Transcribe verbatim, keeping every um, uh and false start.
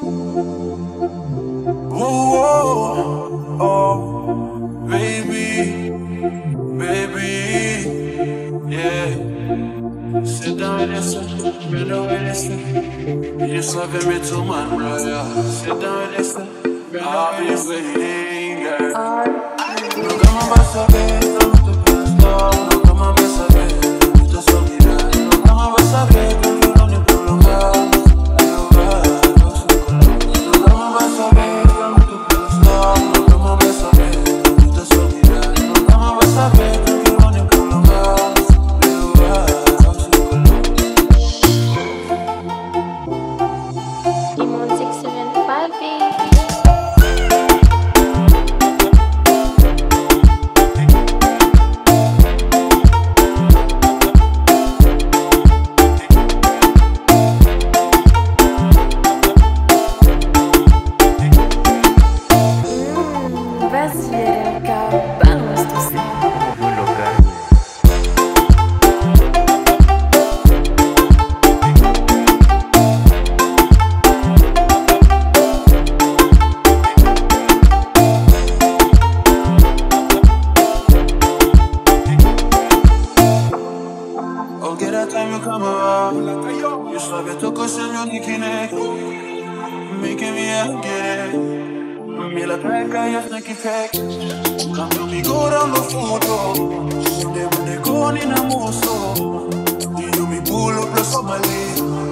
Whoa, oh, baby, baby, yeah. Sit down and listen, bend over and listen. You just loving me too much, bro, yeah. Sit down and listen, I'll be waiting, girl. No como vas a ver, no te puedes no, no como vas a ver, tú te olvidas. No como vas a ver, que yo no te puedo más. No como vas a ver, no te puedes no, no como vas a ver, tú te olvidas. No como vas a ver, que yo no te puedo más. Demon six seven five, baby. You sabe tu cosa mio di kine Mi che mi anche Mi la pecca io sta chi fek Cambio mi gora lo foto Ne me ne con in amoso Io mi pulo plus o male